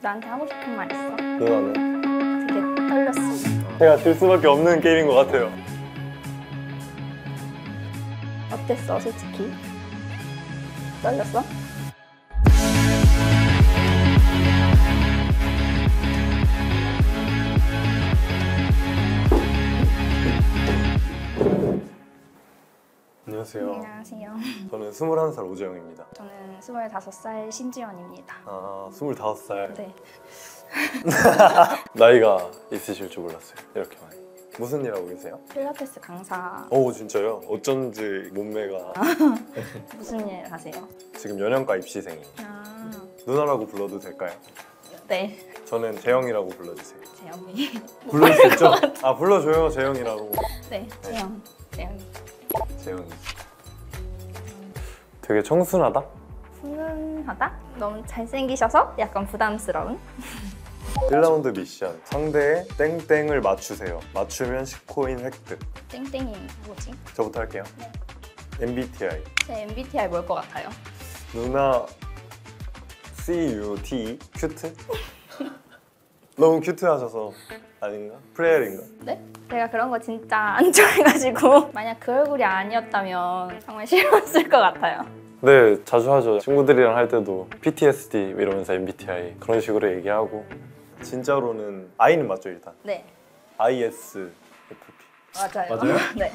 나한테 하고 싶은 말 있어? 누나는? 되게 떨렸어. 제가 질 수밖에 없는 게임인 것 같아요. 어땠어, 솔직히? 떨렸어? 안녕하세요. 안녕하세요. 저는 21살 오재영입니다. 저는 25살 신지연입니다. 아, 25살. 네. 나이가 있으실 줄 몰랐어요. 이렇게 많이. 무슨 일 하고 계세요? 필라테스 강사. 오, 진짜요? 어쩐지 몸매가. 무슨 일 하세요? 지금 연영과 입시생이에요. 아, 누나라고 불러도 될까요? 네. 저는 재영이라고 불러주세요. 재영이. 불러줄 수 있죠? 아, 불러줘요, 재영이라고. 네, 재영. 재영이. 재영이. 되게 청순하다? 훈훈하다? 너무 잘생기셔서 약간 부담스러운? 1라운드 미션. 상대의 땡땡을 맞추세요. 맞추면 10코인 획득. 땡땡이 뭐지? 저부터 할게요. 네. MBTI. 제 MBTI 뭘 것 같아요? 누나 CUT? 큐트? 너무 큐트하셔서 아닌가? 프레엘인가? 네? 제가 그런 거 진짜 안 좋아해가지고 만약 그 얼굴이 아니었다면 정말 싫었을 것 같아요. 네, 자주 하죠. 친구들이랑 할 때도 PTSD 이러면서 MBTI 그런 식으로 얘기하고. 진짜로는 I는 맞죠, 일단? 네, ISFP. 맞아요. 맞아요? 네.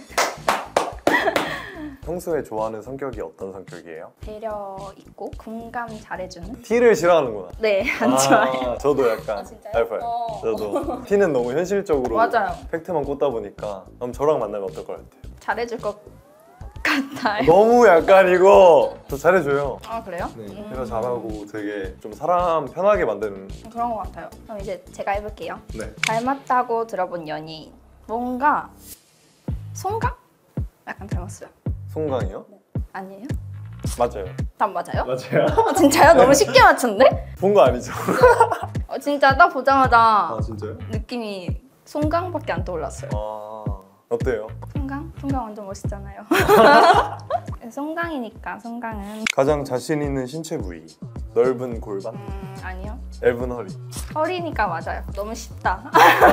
평소에 좋아하는 성격이 어떤 성격이에요? 배려 있고 공감 잘해주는? T를 싫어하는구나. 네, 안 좋아해요. 저도 약간 진짜요? 알파요. 저도 T는 너무 현실적으로 맞아요. 팩트만 꽂다 보니까 그럼 저랑 만나면 어떨 것 같아요? 잘해줄 것 같아요. 너무 약간 이거 저 잘해줘요. 아, 그래요? 네, 제가 잘하고 되게 좀 사람 편하게 만드는. 그런 것 같아요. 그럼 이제 제가 해볼게요. 네. 닮았다고 들어본 연예인. 뭔가 송강? 약간 닮았어요. 송강이요? 아니에요? 맞아요. 답 맞아요? 맞아요. 진짜요? 너무 쉽게 맞췄는데? 본 거 아니죠? 진짜 딱 보자마자 진짜요? 느낌이 송강밖에 안 떠올랐어요. 어때요? 송강? 송강 완전 멋있잖아요. 송강이니까 송강은 가장 자신 있는 신체 부위. 넓은 골반, 아니요. 얇은 허리. 허리니까 맞아요. 너무 쉽다.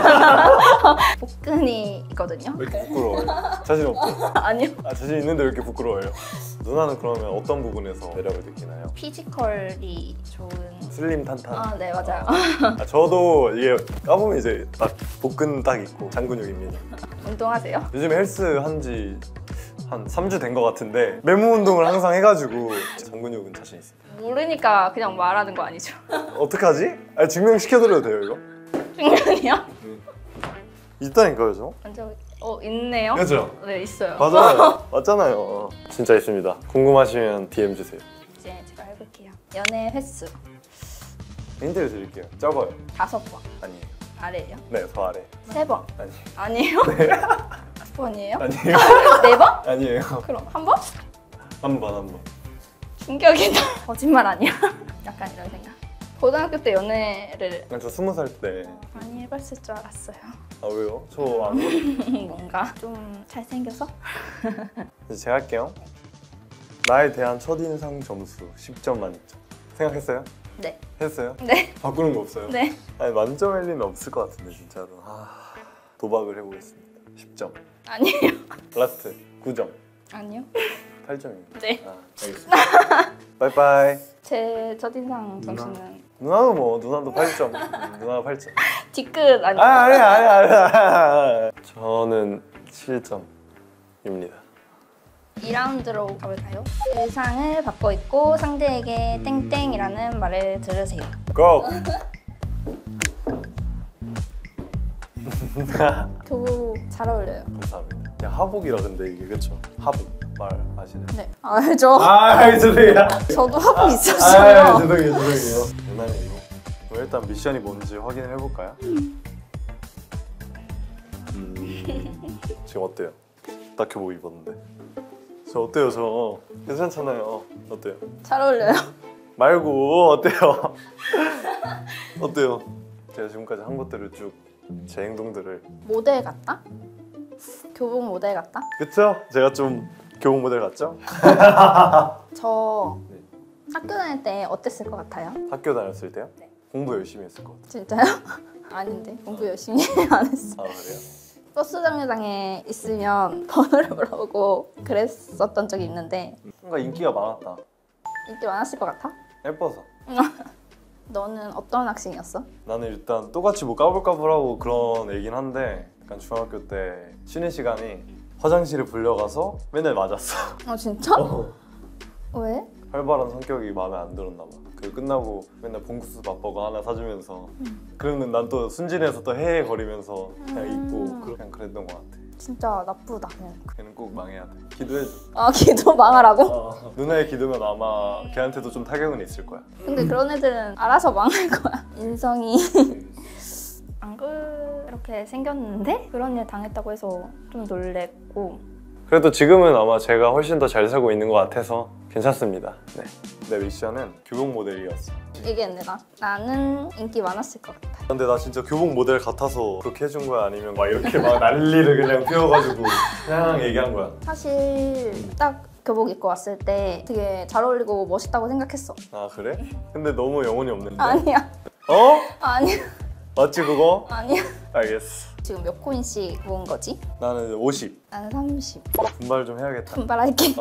복근이 있거든요. 왜 이렇게 부끄러워요? 자신 없고. 아니요. 자신 있는데 왜 이렇게 부끄러워요? 누나는 그러면 어떤 부분에서 매력을 느끼나요? 피지컬이 좋은. 슬림 탄탄. 아, 네, 맞아요. 저도 이게 까보면 이제 딱 복근 딱 있고 장근육입니다. 운동하세요? 요즘에 헬스 한지 한 3주 된 것 같은데 맨몸 운동을 항상 해가지고 장근육은 자신 있습니다. 모르니까 그냥 말하는 거 아니죠? 어떡하지? 증명시켜드려도 돼요 이거? 중년이요? 있다니까요 저? 완전 있네요. 그죠? 네, 있어요. 맞아요. 맞잖아요. 진짜 있습니다. 궁금하시면 DM 주세요. 이제 제가 해볼게요. 연애 횟수 힌트를 드릴게요. 적어요. 5번. 아니에요. 아래예요? 네, 더 아래. 3번. 아니에요. 아니에요? 2번이에요? 아니에요. 4번? 아니에요. 그럼 1번? 한 번. 충격이다. 거짓말 아니야? 약간 이런 생각. 고등학교 때 연애를 저 20살 때. 많이 해봤을 줄 알았어요. 아 왜요? 저 안 해요. 뭔가 좀 잘생겨서? 이제 제가 할게요. 나에 대한 첫인상 점수 10점 만점. 생각했어요? 네. 했어요? 네. 바꾸는 거 없어요? 네. 아니 만점일 리는 없을 것 같은데 진짜로. 도박을 해보겠습니다. 10점. 아니에요. 라스트 9점. 아니요. 8점입니다. 네. 알겠습니다. 빠이빠이. 제 첫인상 점수는 누나도 8점. 누나가 8점. 뒤끝 아니에요. 아니야. 저는 7점입니다. 2라운드로 가볼까요? 의상을 바꿔 입고 상대에게 땡땡이라는 말을 들으세요. 고! 두 잘 어울려요. 감사합니다. 그냥 하복이라 근데 이게 그쵸? 하복 말 아시나요? 네. 알죠. 죄송해요. 저도 하고 있었어요. 죄송해요. 누나는 이거. 그럼 일단 미션이 뭔지 확인을 해볼까요? 지금 어때요? 딱 교복 입었는데. 저 어때요? 저 괜찮잖아요. 어때요? 잘 어울려요. 말고 어때요? 어때요? 제가 지금까지 한 것들을 쭉 제 행동들을. 모델 같다? 교복 모델 같다? 그쵸? 제가 좀 교복 모델 같죠? 저 네. 학교 다닐 때 어땠을 것 같아요? 학교 다녔을 때요? 네. 공부 열심히 했을 것 같아. 진짜요? 아닌데 공부 열심히 안 했어. 아 그래요? 버스 정류장에 있으면 번호를 물어보고 그랬었던 적이 있는데 뭔가 인기가 많았다. 인기 많았을 것 같아? 예뻐서. 너는 어떤 학생이었어? 나는 일단 똑같이 뭐 까불까불하고 그런 애긴 한데 약간 중학교 때 쉬는 시간이 화장실에 불려가서 맨날 맞았어. 진짜? 왜? 활발한 성격이 마음에 안 들었나 봐. 그 끝나고 맨날 봉구수 맛보고 하나 사주면서 그러면 난 또 순진해서 또 헤헤거리면서 그냥 있고 그냥 그랬던 것 같아. 진짜 나쁘다. 그냥. 걔는 꼭 망해야 돼. 기도해줘. 기도 망하라고? 누나의 기도면 아마 걔한테도 좀 타격은 있을 거야. 근데 그런 애들은 알아서 망할 거야. 인성이 안 그렇게 생겼는데 그런 일 당했다고 해서 좀 놀랬고. 그래도 지금은 아마 제가 훨씬 더 잘 살고 있는 것 같아서 괜찮습니다. 네. 내 미션은 교복 모델이었어. 얘기했네 나. 나는 인기 많았을 것 같아. 근데 나 진짜 교복 모델 같아서 그렇게 해준 거야? 아니면 막 이렇게 막 난리를 그냥 피워가지고 그냥 얘기한 거야? 사실 딱 교복 입고 왔을 때 되게 잘 어울리고 멋있다고 생각했어. 아 그래? 근데 너무 영혼이 없는데? 아니야. 어? 아니야. 맞지 그거? 아니야. 알겠어. 지금 몇 코인씩 모은 거지? 나는 50. 나는 30. 분발 좀 해야겠다. 분발할게.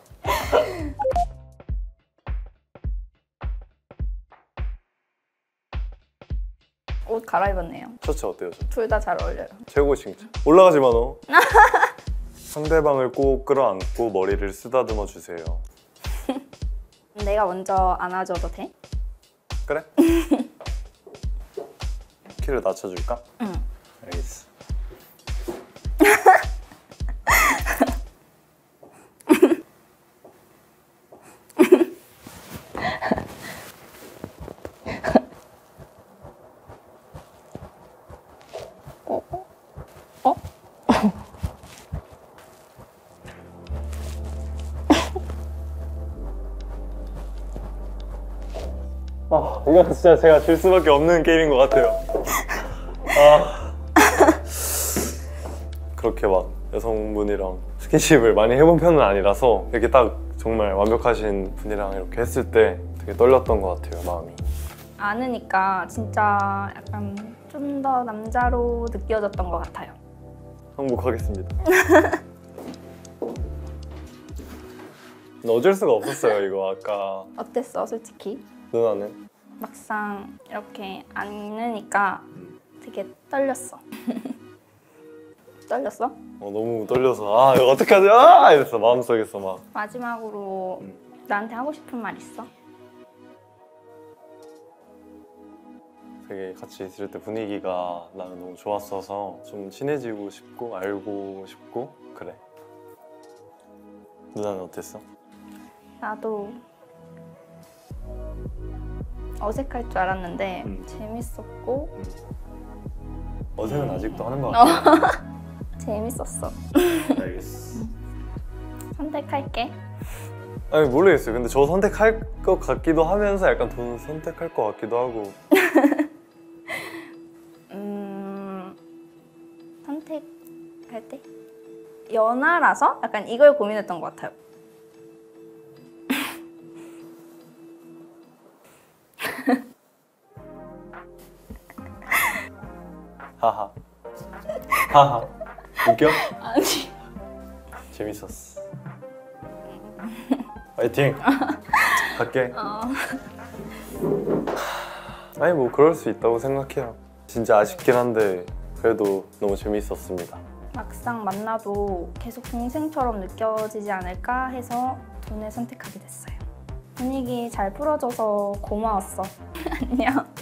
옷 갈아입었네요. 셔츠 어때요? 둘 다 잘 어울려요. 최고 진짜. 올라가지 마 너. 상대방을 꼭 끌어안고 머리를 쓰다듬어 주세요. 내가 먼저 안아줘도 돼? 그래? 키를 낮춰줄까? 응. 알겠어. 이건 진짜 제가 질 수밖에 없는 게임인 것 같아요. 그렇게 막 여성분이랑 스킨십을 많이 해본 편은 아니라서 이렇게 딱 정말 완벽하신 분이랑 이렇게 했을 때 되게 떨렸던 것 같아요, 마음이. 안으니까 진짜 약간 좀 더 남자로 느껴졌던 것 같아요. 항복하겠습니다. 근데 어쩔 수가 없었어요, 이거 아까. 어땠어, 솔직히? 누나는? 막상 이렇게 안으니까 되게 떨렸어. 떨렸어? 너무 떨려서 이거 어떡하지? 이랬어, 마음속에서 막. 마지막으로 나한테 하고 싶은 말 있어? 되게 같이 있을 때 분위기가 나는 너무 좋았어서 좀 친해지고 싶고 알고 싶고 그래. 누나는 어땠어? 나도 어색할 줄 알았는데 재밌었고 어색은 아직도 하는 것 같아. 재밌었어. 알겠어. 선택할게. 아니 모르겠어요. 근데 저 선택할 것 같기도 하면서 약간 돈 선택할 것 같기도 하고. 선택할 때? 연하라서 약간 이걸 고민했던 것 같아요. 하하. 하하. 웃겨? 아니. 재밌었어. 화이팅! 갈게. 아니 뭐 그럴 수 있다고 생각해요. 진짜 아쉽긴 한데 그래도 너무 재밌었습니다. 막상 만나도 계속 동생처럼 느껴지지 않을까 해서 돈을 선택하게 됐어요. 분위기 잘 풀어줘서 고마웠어. 안녕.